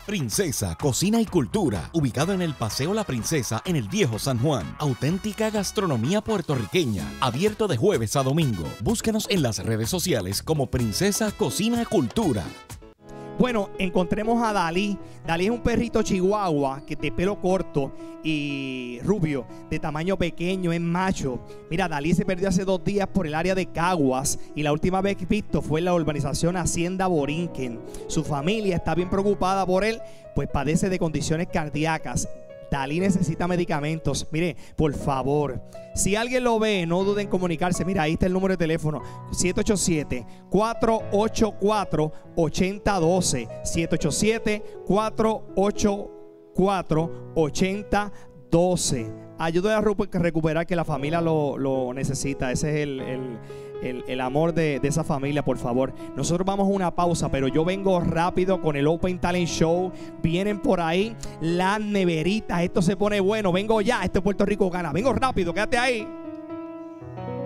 Princesa Cocina y Cultura, ubicado en el Paseo La Princesa en el Viejo San Juan. Auténtica gastronomía puertorriqueña, abierto de jueves a domingo. Búscanos en las redes sociales como Princesa Cocina y Cultura. Bueno, encontremos a Dalí. Dalí es un perrito chihuahua que de pelo corto y rubio, de tamaño pequeño, es macho. Mira, Dalí se perdió hace 2 días por el área de Caguas y la última vez visto fue en la urbanización Hacienda Borinquen. Su familia está bien preocupada por él, pues padece de condiciones cardíacas. Dalí necesita medicamentos. Mire, por favor, si alguien lo ve, no duden en comunicarse. Mira, ahí está el número de teléfono: 787-484-8012. 787-484-8012. Ayuda a recuperar, que la familia lo necesita. Ese es el amor de esa familia, por favor. Nosotros vamos a una pausa, pero yo vengo rápido con el Open Talent Show. Vienen por ahí las neveritas. Esto se pone bueno. Vengo ya. Este Puerto Rico gana. Vengo rápido. Quédate ahí.